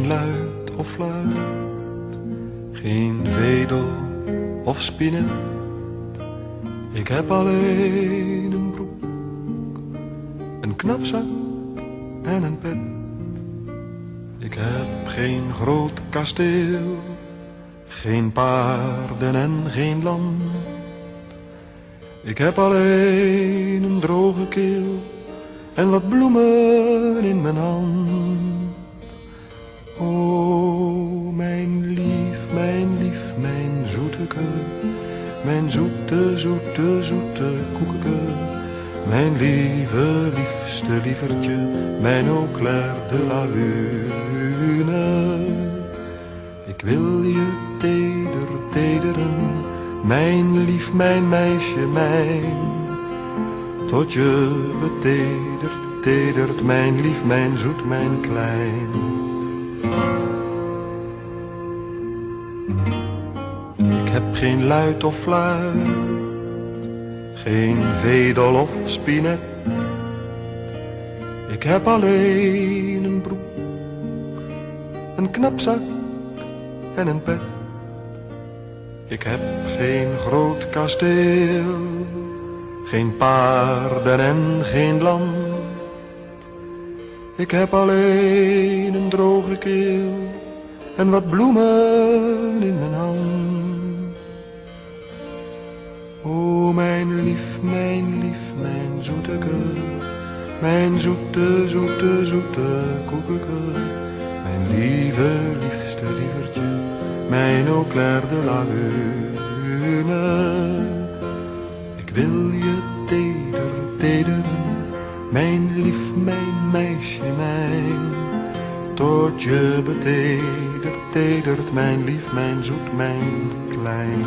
luid of fluit, geen vedel of spinet. Ik heb alleen een broek, een knapzak en een pet. Ik heb geen groot kasteel, geen paarden en geen land. Ik heb alleen een droge keel en wat bloemen in mijn hand. O, mijn lief, mijn zoeteke, mijn zoete, zoete, zoete koekeke. Mijn lieve, liefste lievertje, mijn eau clair de la lune. Ik wil je teder, tederen, mijn lief, mijn meisje, mijn. Tot je betedert, tedert, mijn lief, mijn zoet, mijn klein. Ik heb geen luid of fluit, geen vedel of spinet. Ik heb alleen een broek, een knapzak en een pet. Ik heb geen groot kasteel, geen paarden en geen land. Ik heb alleen een droge keel en wat bloemen in mijn hand. O, mijn lief, mijn zoeteke, mijn zoete, zoete, zoete koekeke. Mijn lieve, liefste lievertje, mijn eau clair de la lune. Ik wil je teder, tederen, mijn lief, mijn meisje, mijn. Tot je betedert, tedert, mijn lief, mijn zoet, mijn klein.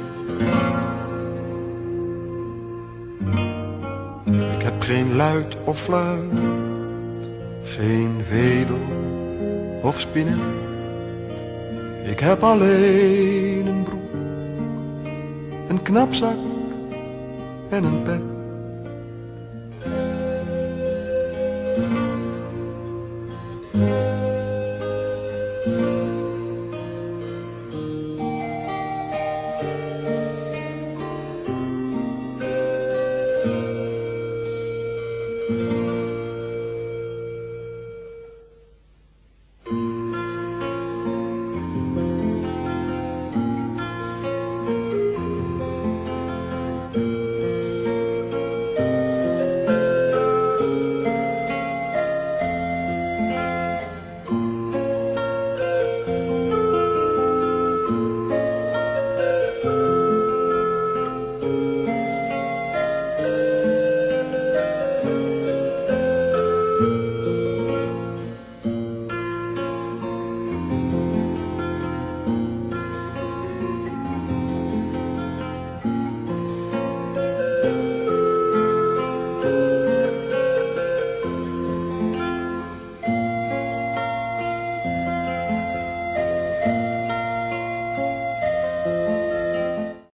Ik heb geen luid of fluit, geen vedel of spinet. Ik heb alleen een broek, een knapzak en een pet.